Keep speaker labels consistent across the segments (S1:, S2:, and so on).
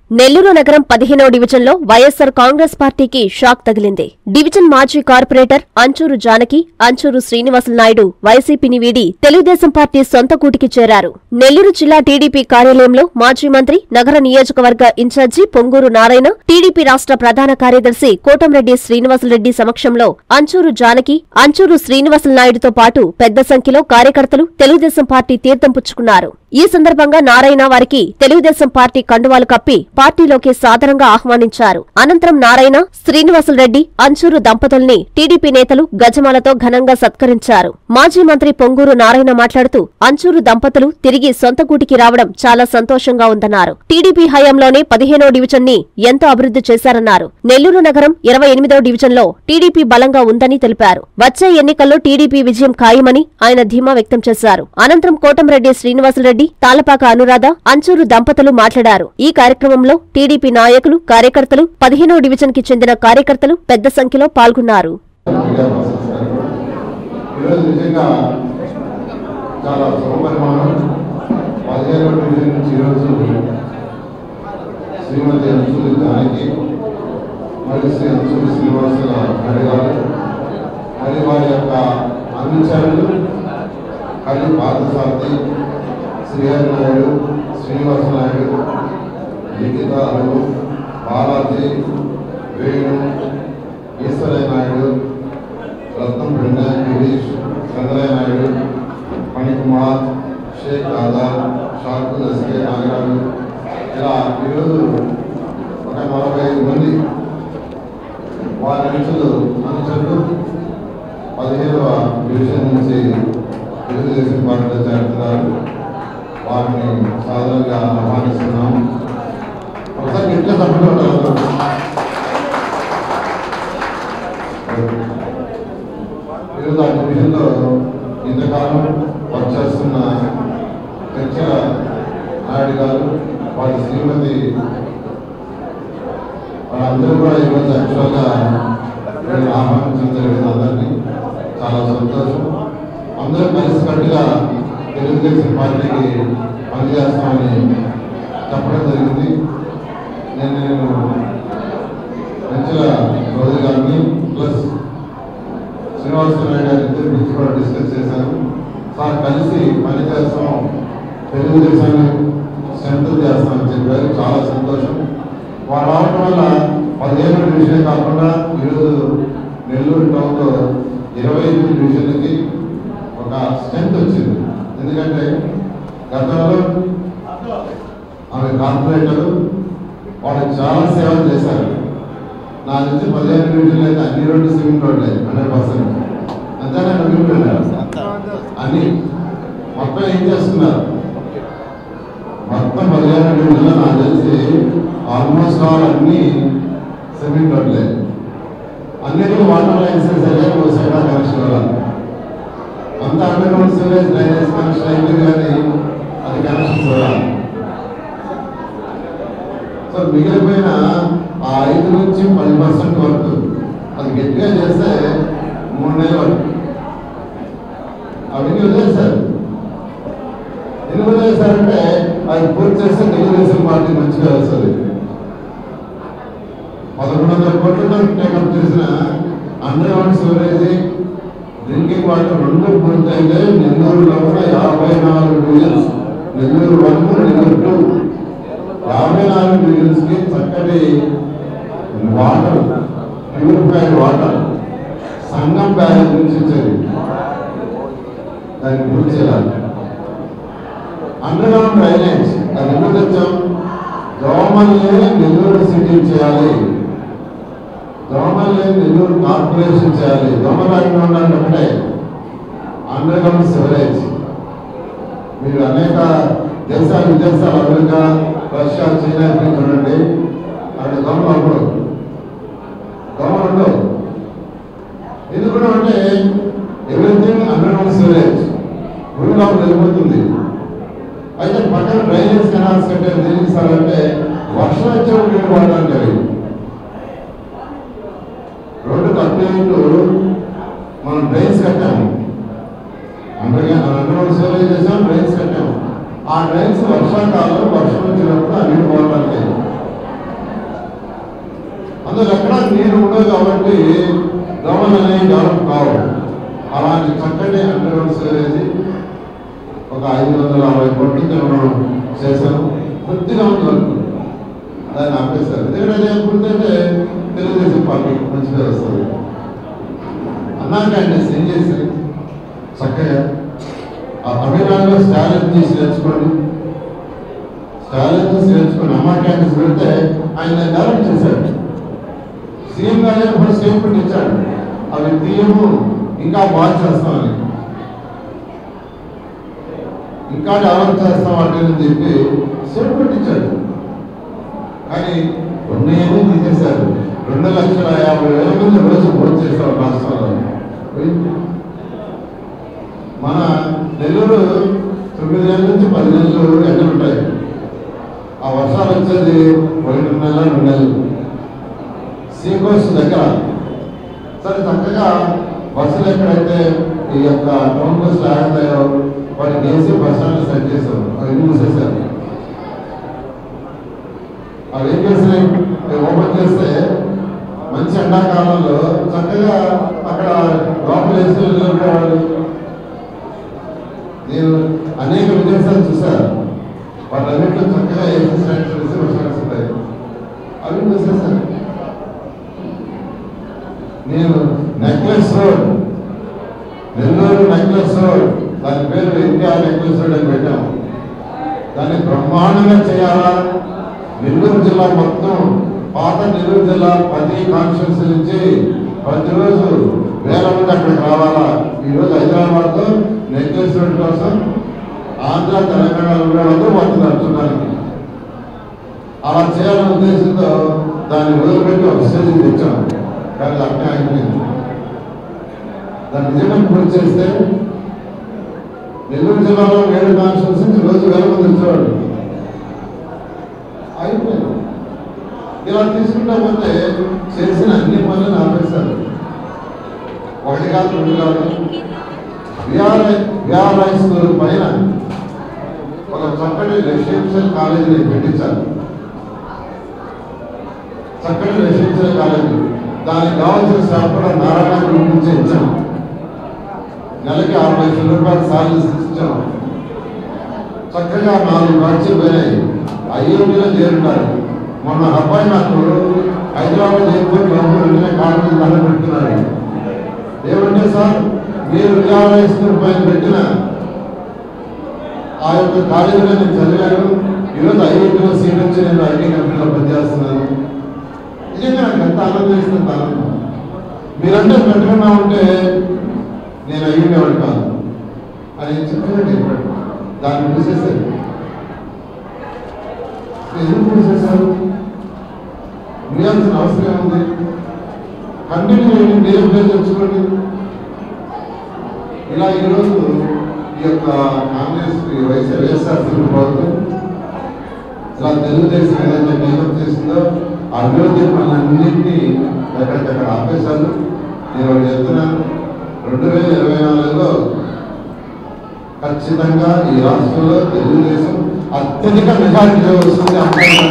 S1: నెల్లూరు నగరం 15వ డివిజన్లో వైఎస్సార్ కాంగ్రెస్ పార్టీకి షాక్ తగిలింది. డివిజన్ మాజీ కార్పొరేటర్ అంచూరు జానకి, అంచూరు శ్రీనివాసులు నాయుడు వైసీపీని వీడి తెలుగుదేశం పార్టీ సొంత కూటికి చేరారు. నెల్లూరు జిల్లా టీడీపీ కార్యాలయంలో మాజీ మంత్రి, నగర నియోజకవర్గ ఇన్ఛార్జి పొంగూరు నారాయణ, టీడీపీ రాష్ట్ర ప్రధాన కార్యదర్శి కోటంరెడ్డి శ్రీనివాసులరెడ్డి సమక్షంలో అంచూరు జానకి, అంచూరు శ్రీనివాసులు నాయుడుతో పాటు పెద్ద సంఖ్యలో కార్యకర్తలు తెలుగుదేశం పార్టీ తీర్థం పుచ్చుకున్నారు. ఈ సందర్భంగా నారాయణ వారికి తెలుగుదేశం పార్టీ కండువాలు కప్పి పార్టీలోకి సాదరంగా ఆహ్వానించారు. అనంతరం నారాయణ, శ్రీనివాసులరెడ్డి, అంచూరు దంపతుల్ని టీడీపీ నేతలు గజమాలతో ఘనంగా సత్కరించారు. మాజీ మంత్రి పొంగూరు నారాయణ మాట్లాడుతూ అంచూరు దంపతులు తిరిగి సొంత గూటికి రావడం చాలా సంతోషంగా ఉందన్నారు. టీడీపీ హయాంలోనే 15వ డివిజన్ ని ఎంతో అభివృద్ధి చేశారన్నారు. నెల్లూరు నగరం 28వ డివిజన్లో టీడీపీ బలంగా ఉందని తెలిపారు. వచ్చే ఎన్నికల్లో టీడీపీ విజయం ఖాయమని ఆయన ధీమా వ్యక్తం చేశారు. అనంతరం కోటంరెడ్డి శ్రీనివాసులరెడ్డి, తాలపాక అనురాధ, అంచూరు దంపతులు మాట్లాడారు. ఈ కార్యక్రమంలో టీడీపీ నాయకులు, కార్యకర్తలు, 15వ డివిజన్ కి చెందిన కార్యకర్తలు పెద్ద సంఖ్యలో పాల్గొన్నారు.
S2: శ్రీహరి నాయుడు, శ్రీనివాస నాయుడు, లిఖిత అను, బాలాజీ, వేణు, ఈశ్వరయ్య నాయుడు, రత్నం బృంద, గిరీష్, చంద్రయ్య నాయుడు, మణికుమార్, షేక్ ఆజాద్, షాకు ఎస్కే నాగరాజు, ఇలా ఈరోజు ఒక 45 మంది వారి అనుచరులు 15వ డివిజన్ నుంచి తెలుగుదేశం పార్టీలో చేరుతున్నారు. వారిని సాధారణంగా ఆహ్వానిస్తున్నాం. ఒకసారి ఎట్లా తప్పకుండా ఉంటారు. ఈరోజు ఆ డివిజన్లో ఇంతకాలం వర్క్ చేస్తున్న చర్చల నాయుడు గారు, వారి శ్రీమతి, వాళ్ళందరూ కూడా ఈరోజు యాక్చువల్గా నేను ఆహ్వానించడం జరిగింది. అందరినీ చాలా సంతోషం. అందరూ కలిసికట్టుగా తెలుగుదేశం పార్టీకి పనిచేస్తామని చెప్పడం జరిగింది. నేను మంచిగా రోజు గారిని ప్లస్ శ్రీనివాసరావు గారి ఇద్దరు గురించి కూడా డిస్కస్ చేశాను. సార్ కలిసి పనిచేస్తాం, తెలుగుదేశాన్ని స్ట్రెంథ్ చేస్తామని చెప్పారు. చాలా సంతోషం. వారు రావడం వల్ల 15వ డివిజన్ కాకుండా ఈరోజు నెల్లూరు టౌన్లో 25 డివిజన్లకి ఒక స్ట్రెంత్ వచ్చింది. ఎందుకంటే గతంలో ఆమె కార్పొరేటరు వాళ్ళు చాలా సేవలు చేశారు. నా నుంచి 15 డివిజన్లు అయితే అన్ని రోడ్లు సిమెంట్ రోడ్లే 100%. అంతేనా? అన్ని మొత్తం ఏం చేస్తున్నారు? మొత్తం 15 డివిజన్లో నాకు తెలిసి ఆల్మోస్ట్ ఆల్ అన్ని సిమెంట్ రోడ్లే. అన్నిటికీ వాటర్ లైన్స్ సరిగా సైడ్ కనెక్షన్ వల్ల అంత underground sewerage drainage connection అయింది, కానీ అది కనెక్షన్స్ వల్ల. సో మిగిలిపోయిన ఆ 5 నుంచి 10% వరకు అది గట్టిగా చేస్తే 3 నెలల వరకు అవన్నీ వదిలేశారు. ఎందుకు వదిలేశారంటే అది పూర్తి చేస్తే తెలుగుదేశం పార్టీ మంచిగా వస్తుంది. 1100 కోట్లతో టేకప్ చేసిన underground sewerage, drinking water 2 పూర్తయితే నెల్లూరులో కూడా 54 డివిజన్స్, నెల్లూరు 1, నెల్లూరు 2, 54 డివిజన్స్కి చక్కటి water, purified water Sangam barrage నుంచి వచ్చేది. దాన్ని పూర్తి చేయాలి. అండర్ గ్రౌండ్ డ్రైనేజ్ అది ఎందుకు తెచ్చాం? దోమల్ని నెల్లూరు సిటీ చేయాలి, దోమల్ని నెల్లూరు కార్పొరేషన్ చేయాలి. దోమ రాకుండా ఉండాలి ఒకటే అండర్ గ్రౌండ్ సివరేజ్. మీరు అనేక దేశాలు, విదేశాలు, అమెరికా, రష్యా, చైనా చూడండి, అక్కడ దోమలు అప్పుడు దోమలు ఉండవు. ఎందుకు అంటే ఎవ్రీథింగ్ అండర్ గ్రౌండ్ సివరేజ్ భూమిలో వెళ్ళిపోతుంది. అయితే పక్కన డ్రైనేజ్ కెనాల్స్ కట్టారు. దేనికి సార్ అంటే వర్షం వచ్చేప్పుడు నీళ్ళు పడడానికి అవి రోడ్డు కట్టేట్టు మనం డ్రైన్స్ కట్టాము. అండర్ సివరేజ్ చేసాము, డ్రైన్స్ కట్టాము. ఆ డ్రైన్స్ వర్షాకాలంలో వర్షం వచ్చినప్పుడు ఆ నీళ్ళు పోవడానికి అందులో ఎక్కడ నీరు ఉండదు కాబట్టి దోమలు అనేవి డెవలప్ కావు. అలాంటి చక్కటి అండర్గ్రౌండ్ సివరేజ్ ఒక 560 కోట్లతో మనం చేశాము. కొద్దిగా ఉంది వరకు దాన్ని ఆపేస్తారు. ఎందుకంటే అది ఎప్పుడుంటే తెలుగుదేశం పార్టీ మంచిగా వస్తుంది అన్నాక ఏం చేశారు చక్కగా ఆ తమిళనాడులో స్టాలెంజెస్ నేర్చుకోండి, అమ్మా క్యాంపస్ పెడితే ఆయన డెవలప్ చేశాడు. సీఎం గారు కూడా స్టేట్మెంట్ ఇచ్చాడు, అవి తీయము ఇంకా బాగా చేస్తామని, ఇంకా డెవలప్ చేస్తాం అంటే చెప్పి స్టేట్మెంట్ ఇచ్చాడు. కానీ ఉన్నయేమో తీసేశారు. 2,50,000 మంది రోజు భోజనం చేస్తారు రాష్ట్రంలో. మన నెల్లూరు 9 నెలల నుంచి 10 నెలలు ఎండలు ఉంటాయి. ఆ వర్షాలు వచ్చేది 1 నెల 2 నెలలు. సీకోస్ట్ దగ్గర సరే చక్కగా బస్సులు ఎక్కడైతే ఈ యొక్క టౌన్ బస్సులు ఆగుతాయో వాటికి వేసి బస్ స్టాండ్ సెట్ చేశారు. అవి మూసేశారు. అవి ఏం చేసినాయి ఓపెన్ చేస్తే మంచి ఎండాకాలంలో చక్కగా అక్కడ లోపల వేసి నిలబడేవాళ్ళు. నేను అనేక విదేశాలు చూశాను. వాళ్ళన్నింటిలో చక్కగా ఏసీ స్టాండ్స్ వేసి వర్షాలు ఉంటాయి. అవి చూసేసాను. నేను necklace road, Nellore necklace road, దాని పేరు ఎన్టీఆర్ నెక్లెస్ రోడ్ అని పెట్టాము. దాన్ని బ్రహ్మాండంగా చేయాలా. నెల్లూరు జిల్లా మొత్తం పాత నెల్లూరు జిల్లా 10 కాన్స్టిట్యూన్సీ నుంచి ప్రతిరోజు వేల మంది అక్కడికి రావాలా. ఈరోజు హైదరాబాద్లో నెక్లెస్ రోడ్ కోసం ఆంధ్ర తెలంగాణలో వాళ్ళతో వాళ్ళు నడుచుకోవడానికి అలా చేయాలనే ఉద్దేశంతో దాన్ని వదిలిపెట్టి ఒక స్టేజ్కి తెచ్చాం. కానీ అట్నే అయిపోయింది. దాన్ని నిజంగా పూర్తి చేస్తే నెల్లూరు జిల్లాలో 7 కాన్స్టిట్యూన్సీ నుంచి రోజు వేల మంది వచ్చేవాళ్ళు. అయిపోయింది. ఇలా తీసుకుంటా పోతే చేసిన అన్ని పనులను ఆపేశారు. 1 కాదు 2 కాదు. విఆర్ఐ స్కూల్ పైన ఒక చక్కటి రెసిడెన్షియల్ కాలేజీని పెట్టించారు. చక్కటి రెసిడెన్షియల్ కాలేజీ దానికి కావాల్సిన స్టాఫ్ కూడా నారాయణ గ్రూప్ నుంచి ఇచ్చాం. నెలకి 60 లక్షల రూపాయలు సాలరీ ఇచ్చాం. చక్కగా 4 బ్రాంచ్లు పోయినాయి. ఐఐటీలో చేరుంటారు. మొన్న అబ్బాయి నాకు హైదరాబాద్ ఎయిర్పోర్ట్ లోపల కాలేజీ దండం పెడుతున్నాడు. ఏమంటే సార్ మీరు విఆర్ఐ స్కూల్ పైన పెట్టిన ఆ యొక్క కాలేజీలో నేను చదివాను. ఈరోజు ఐఐటీలో సీట్ వచ్చి నేను ఐటీ కంపెనీలో పనిచేస్తున్నాను. నిజంగా నాకు ఎంత ఆనందం ఇస్తుంది. ఆనందం మీరంటే పెట్టుకున్నా ఉంటే నేను అయ్యేవాడు కాదు అని చెప్పినట్టు దాన్ని చూసేసారు. ఎందుకు చూసేసారు? ముయ్యాల్సిన అవసరం ఏముంది? కంటిన్యూ మీరే పేరు తెచ్చుకోండి. ఇలా ఈరోజు ఈ యొక్క కాంగ్రెస్ వైఎస్ఆర్సీపీ ప్రభుత్వం ఇలా తెలుగుదేశం ఏదైతే నియమం చేసిందో అభివృద్ధి పనులన్నింటినీ ఎక్కడికక్కడ ఆపేశారు. నేను చెప్తున్నాను, 2024లో ఖచ్చితంగా ఈ రాష్ట్రంలో తెలుగుదేశం అత్యధిక మెజారిటీ వస్తుంది.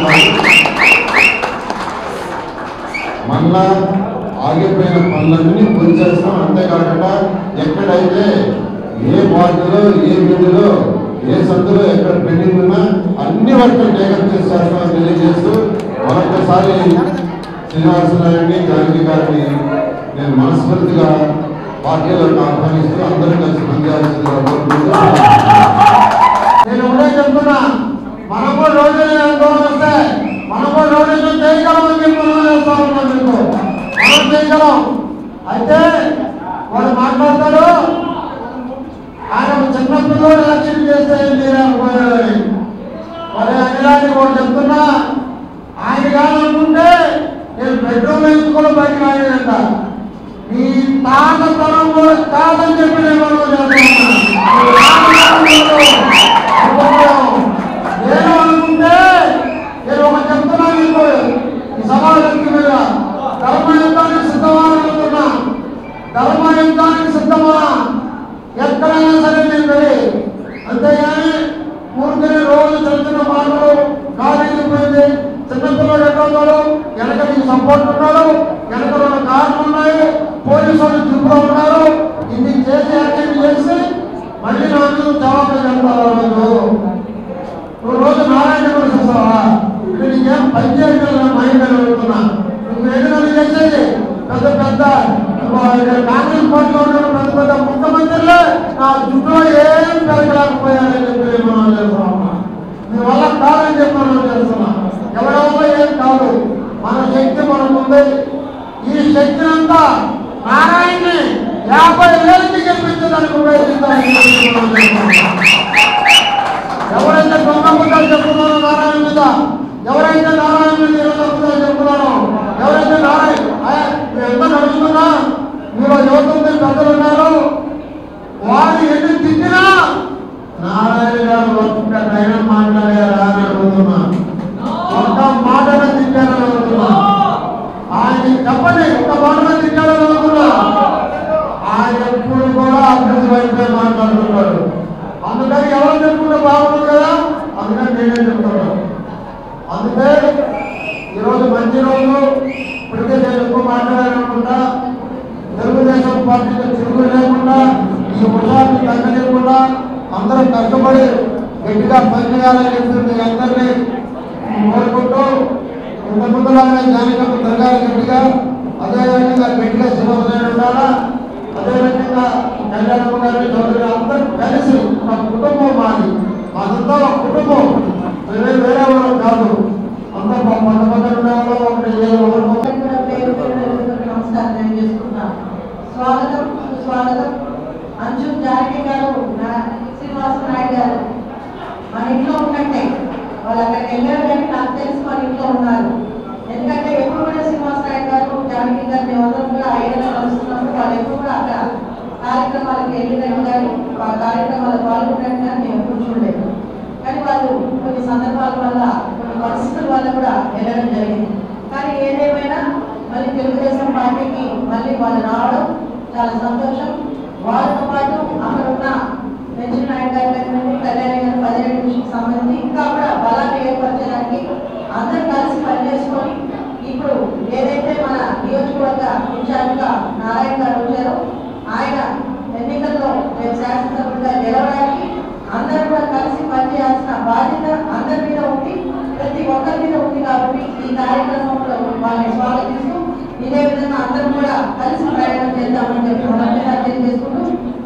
S2: మళ్ళా ఆగిపోయిన పనులన్నీ పూర్తి చేస్తాం. అంతేకాకుండా ఎక్కడైతే ఏ వార్డులో ఏ వీధిలో ఏ సందులో ఎక్కడ పెండింగ్ ఉన్నా అన్ని వర్కులు టేకప్ చేస్తామని తెలియజేస్తూ మరొకసారి శ్రీనివాసరావుని జానకి గారిని నేను మనస్ఫూర్తిగా పార్టీలకు ఆహ్వానిస్తూ అందరూ కలిసి పనిచేయాల్సిందిగా కోరుకుంటూ నేను ఉండే చెప్తున్నా, మనము రోజు వస్తే మనము రోజు చేయగలం అని చెప్పి మనం చేయగలం. అయితే వాడు మాట్లాడతాడు, ఆయన చిన్నపిల్లలు ఎలక్షన్ చేస్తే లేకపోయాడని. మరి అనిలాంటి వాడు చెప్తున్నా, ఆయన కాదనుకుంటే నేను బెడ్రూమ్ వేసుకుని బయటకు రాయడంట. మీ తాత తరం కూడా కాదని చెప్పి నేను అనుకుంటే నేను ఒక చెప్తున్నా, మీకు ఈ సమాజానికి మీద ధర్మయుద్ధానికి సిద్ధమా అనుకుంటున్నా. ధర్మయుద్ధానికి సిద్ధమా ఎక్కడైనా సరే నేను వెళ్ళి, అంతేగాని పూర్తిని రోజు చిన్న చిన్న మాటలు కాలేజీ పోయింది, చిన్నపిల్లలు ఎక్కడ వెనక సపోర్ట్ ఉన్నారు, వెనక 2 కార్లు ఉన్నాయి, పోలీసు వాళ్ళు జిప్పులో ఉన్నారు. ఇది చేసి యాక్టివ్ చేసి మళ్ళీ రోజు జవాబు చెప్తారు. రోజు నారాయణ కూడా చూస్తావా? ఇక్కడ నీకేం పనిచేయగల మైండ్ అడుగుతున్నా. నువ్వు ఏదైనా చేసేది పెద్ద పెద్ద కాంగ్రెస్ పార్టీలో ఉన్న పెద్ద పెద్ద ముఖ్యమంత్రులే నా జుట్టులో ఏం పెరగలేకపోయారని చెప్పి మనం చేస్తున్నాం. మీ వల్ల కాదని చెప్పి మనం చేస్తున్నాం. ఎవరి వల్ల ఏం కాదు. మన శక్తి మనకు ఉంది. ఈ శక్తి అంతా నారాయణని 50 ఏళ్ళకి గెలిపించడానికి ఉపయోగిస్తామని ఎవరైతే దొంగ ముద్దాలు చెప్తున్నారో నారాయణ మీద, ఎవరైతే నారాయణ మీద ముద్దాలు చెప్తున్నారో, ఎవరైతే నారాయణ ఎంత నడుస్తున్నా మీరు యువత పెద్దలు ఉన్నారు, వారు ఎన్ని తిట్టినా నారాయణ గారు ఒక్కటైనా మాట్లాడారా అని అడుగుతున్నా. ఒక్క మాటగా తిట్టారని అడుగుతున్నా. ఆయన చెప్పండి, ఒక్క మాటగా తిట్టారని అడుగుతున్నా. ఆయన ఎప్పుడు కూడా అభివృద్ధి వైపే మాట్లాడుతున్నాడు. అందుకని ఎవరు చెప్పుకుంటే బాగుంటుంది కదా, అందుకని నేనే చెప్తున్నాను. అందుకే ఈరోజు మంచి రోజు. ఇప్పటికే నేను ఎక్కువ మాట్లాడాలనుకుంటా. తెలుగుదేశం పార్టీకి తిరుగు లేకుండా, ఈ ఉత్సాహాన్ని తగ్గలేకుండా అందరూ కష్టపడి గట్టిగా పనిచేయాలని చెప్పి మీ అందరినీ కోరుకుంటూ ఇంత ముందులాగా జానికమ్మ జరగాలి గట్టిగా. అదేవిధంగా గట్టిగా శివోదయం ఉండాలా. అదేవిధంగా కళ్యాణమ్మ గారి చౌదరి అందరూ కలిసి ఒక కుటుంబం మాది. మాదంతా ఒక కుటుంబం, వేరే వాళ్ళు కాదు. అంతా పక్క పక్కన ఉండేవాళ్ళు ఒకటి
S3: నమస్కారం చేసుకుంటున్నాను. స్వాగతం సుస్వాగతం. అంజు జానకి గారు, శ్రీనివాస నాయుడు గారు మన ఇంట్లో ఉన్నట్టే. వాళ్ళు అక్కడికి వెళ్ళారు కానీ నాకు తెలిసి మన ఇంట్లో ఉన్నారు. ఎందుకంటే ఎప్పుడు కూడా శ్రీనివాస నాయుడు గారు, జానకి గారు మేమందరం కూడా ఐదుగా కలుస్తున్నప్పుడు వాళ్ళు ఎప్పుడు కూడా అక్కడ కార్యక్రమాలకు వెళ్ళినట్టు కానీ ఆ కార్యక్రమాలు పాల్గొన్నట్టు కానీ మేము ఎప్పుడు చూడలేదు. కానీ వాళ్ళు కొన్ని సందర్భాల వల్ల, కొన్ని పరిస్థితుల వల్ల కూడా వెళ్ళడం జరిగింది. కానీ ఏదేమైనా మళ్ళీ తెలుగుదేశం పార్టీకి మళ్ళీ వాళ్ళు రావడం చాలా సంతోషం. వాళ్ళతో పాటు అక్కడ ఉన్న వెంకయ్య నాయుడు గారి కళ్యాణి గారి 17 నిమిషాలకు సంబంధించి ఇంకా కూడా బలాన్ని ఏర్పరచడానికి అందరూ కలిసి పనిచేసుకొని ఇప్పుడు ఏదైతే మన నియోజకవర్గ ఇన్ఛార్జిగా నారాయణ గారు వచ్చారో ఆయన ఎన్నికల్లో మేము శాసనసభ్యులుగా గెలవడానికి అందరూ కూడా కలిసి పనిచేయాల్సిన బాధ్యత అందరి మీద ఉంది, ప్రతి ఒక్కరి మీద ఉంది. కాబట్టి ఈ కార్యక్రమంలో వాళ్ళని స్వాగతిస్తూ ఇదే విధంగా అందరూ కూడా కలిసి ప్రయాణం చేద్దామని చెప్పి మనం తెలియజేసుకుంటూ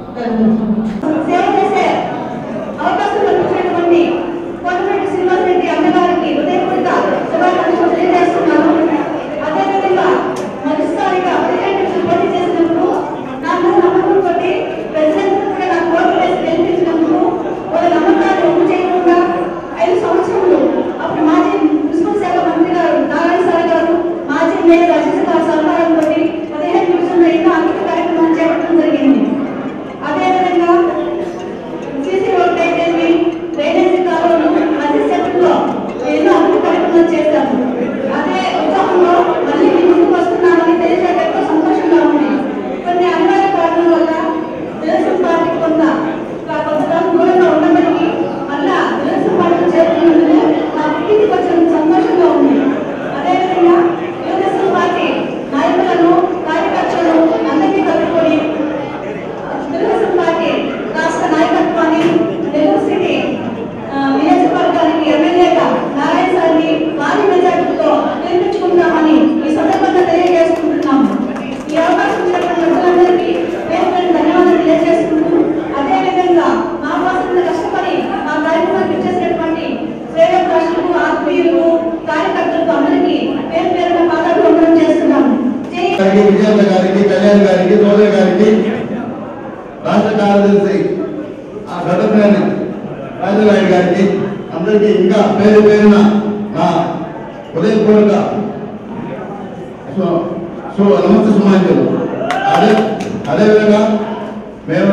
S3: సేవ చేసే అవకాశం కల్పించినటువంటి కోటమిరెడ్డి శ్రీనివాస్ రెడ్డి అన్నగారికి హృదయపూర్వక శుభాకాంక్షలు తెలియజేస్తున్నాను. అదేవిధంగా మొదటిసారిగా 15 నిమిషాలు పోటీ చేసినప్పుడు నాకు నమ్మకంతో ప్రెసిడెంట్ కూడా నాకు ఓటు వేసి గెలిపించినందుకు వాళ్ళ నమ్మకాన్ని ఒప్పు చేయకుండా 5 సంవత్సరాలు అప్పుడు మాజీ మున్సిపల్ శాఖ మంత్రి గారు నారాయణ సార్ గారు, మాజీ మేయర్ అజిత్ గారు సహకారంతో 15 నిమిషాల్లో ఎన్నో అంకిత కార్యక్రమాలు చేపట్టడం జరిగింది. అదేవిధంగా సీసీ రోడ్డు అయితేమి, డ్రైనేజీ కాలువలు మధ్య సెంటర్లో ఎన్నో అభివృద్ధి కార్యక్రమాలు చేశాము. అదే ఉత్సాహంలో మళ్ళీ ముందుకు వస్తున్నామని తెలిసాక ఎంతో సంతోషంగా ఉంది. కొన్ని అనివార్య కారణాల వల్ల తెలుగుదేశం పార్టీకి కొంతకాలం దూరంగా ఉన్నప్పటికీ మళ్ళా తెలుగుదేశం పార్టీ చేరుకున్నందుకు నా పుట్టింటికి వచ్చిన సంతోషంగా ఉంది. అదేవిధంగా తెలుగుదేశం పార్టీ నాయకులను, కార్యకర్తలను అందరినీ కలుపుకొని తెలుగుదేశం పార్టీ రాష్ట్ర నాయకత్వాన్ని నెల్లూరు సిటీ నియోజకవర్గానికి ఎమ్మెల్యేగా నారాయణ సార్ని భారీ మెజార్టీతో గెలిపించుకుంటామని ఈ సందర్భంగా తెలియజేసుకుంటున్నాము. ఈ అవకాశం ఇచ్చినటువంటి ప్రజలందరికీ పేరు ధన్యవాదాలు తెలియజేసుకుంటూ, అదేవిధంగా మా కోసం కష్టపడి మా కార్యక్రమానికి ఇచ్చేసినటువంటి శ్రేయోభిలాషులకు, ఆత్మీయులకు, కార్యకర్తలకు అందరికీ పేరు పేరున పాదాభివందనం చేస్తున్నాము.
S2: విజయంత గారికి, కళ్యాణ్ గారికి, సోదరి గారికి, రాష్ట్ర కార్యదర్శి గడ్డపనేని రాజనాయుడు గారికి అందరికీ ఇంకా పేరు పేరున నా ఉదయపూర్వక నమస్తే సుమాంజలు. అదేవిధంగా మేము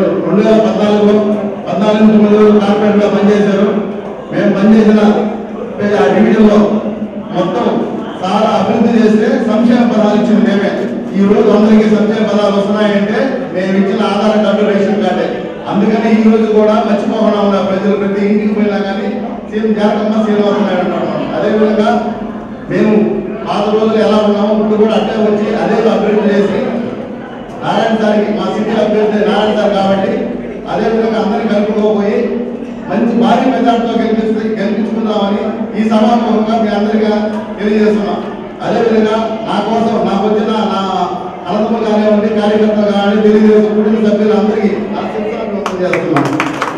S2: 2014 నుంచి కార్పొరేట్గా పనిచేశారు. మేము పనిచేసిన ఆ డివిజన్లో మొత్తం చాలా అభివృద్ధి చేస్తే సంక్షేమ పదాలు ఇచ్చింది మేమే. ఈ రోజు అందరికీ సంక్షేమ పదాలు వస్తున్నాయంటే మేము ఇచ్చిన ఆధార్ కార్డు, రేషన్ కార్డే. అందుకని ఈ రోజు కూడా మర్చిపోకుండా ఉన్నారు ప్రజలు. ప్రతి ఇంటికి పోయినా కానీ సీఎం జానకమ్మ శ్రీనివాస నాయుడు ఉన్నాడు. అదేవిధంగా మేము పాత రోజులు ఎలా ఉన్నాము, ఉన్నప్పుడు కూడా అట్టే వచ్చి అదే అభివృద్ధి చేసి నారాయణ సార్కి మా సిటీ అభ్యర్థి నారాయణ సార్ కాబట్టి అదేవిధంగా అందరినీ కలుపుకోపోయి మంచి భారీ మెజార్టీతో గెలిపించుకుందామని ఈ సభాముఖంగా మీ అందరిగా తెలియజేస్తున్నాం. అదేవిధంగా నా కోసం నాకు వచ్చిన నా అనంతపురం కానివ్వండి కార్యకర్తలు కానీ తెలుగుదేశం కుటుంబ సభ్యులు అందరికీ నా శిక్షణ వ్యక్తం చేస్తున్నాను.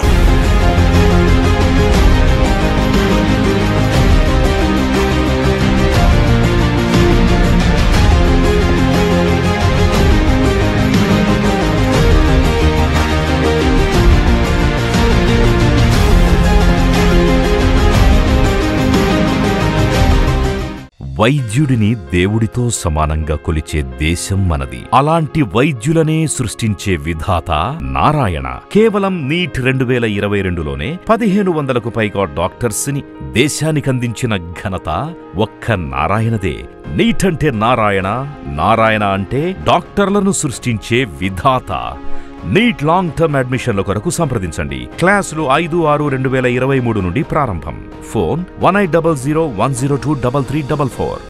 S4: వైద్యుడిని దేవుడితో సమానంగా కొలిచే దేశం మనది. అలాంటి వైద్యులనే సృష్టించే విధాత నారాయణ. కేవలం నీట్ 2022లోనే 1500కు పైగా డాక్టర్స్ ని దేశానికందించిన ఘనత ఒక్క నారాయణదే. నీట్ అంటే నారాయణ, నారాయణ అంటే డాక్టర్లను సృష్టించే విధాత. నీట్ లాంగ్ టర్మ్ అడ్మిషన్ల కొరకు సంప్రదించండి. క్లాసులు 5/6/2023 నుండి ప్రారంభం. ఫోన్ 1800 102 3344.